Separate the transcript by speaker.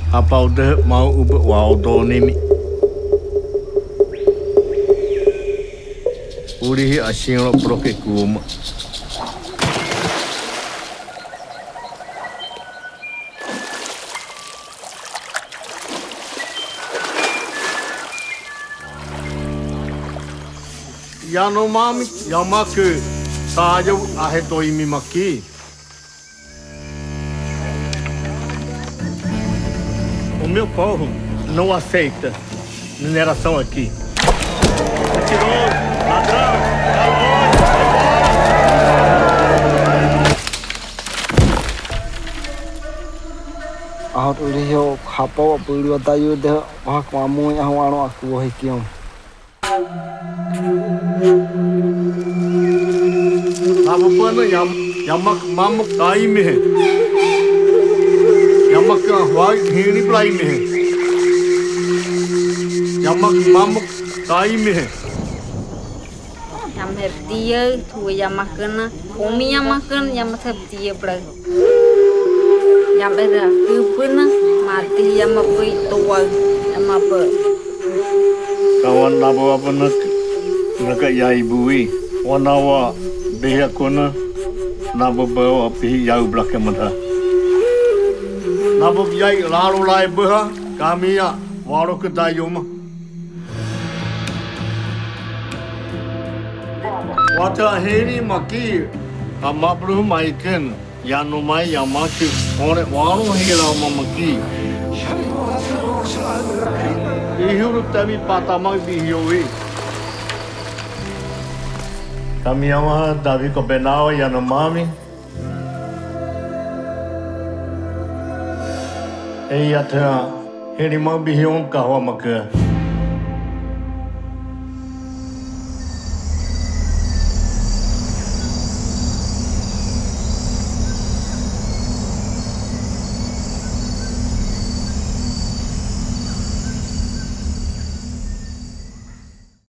Speaker 1: Apa udah mau ubah waudo nimi? Urihi asyik lo proke kuma. Yanomami Yamaku Sayo Aheto Imimaki. O meu povo não aceita mineração aqui. Mentiroso, ladrão,
Speaker 2: Ahot ulihyo kapaw pulio tayo de wah kamu yang wano aku hikiom.
Speaker 1: Apa pun yamak mamuk taim he. Yamak hwai hini plai he. Yamak mamuk taim he.
Speaker 3: Yam hep dia tu yamak kena, kami yamak kena yam hep dia plai. Yam ada kupuna mati yam apa itu yam apa.
Speaker 1: Kawan nabo apa nak yai bui. Wanawa behia kona nabo bawa api yau belakang mata. Nabo yai lalu lai beha kami ya walau kedayuma. Wata heni maki amak belum maiken yanumai yamaki ore walau hela mamaki. Ihuru tami patamai bihioi. Kami ama Davi Copenau Yanomami. Ei até ele mau bihiong kahwa maka.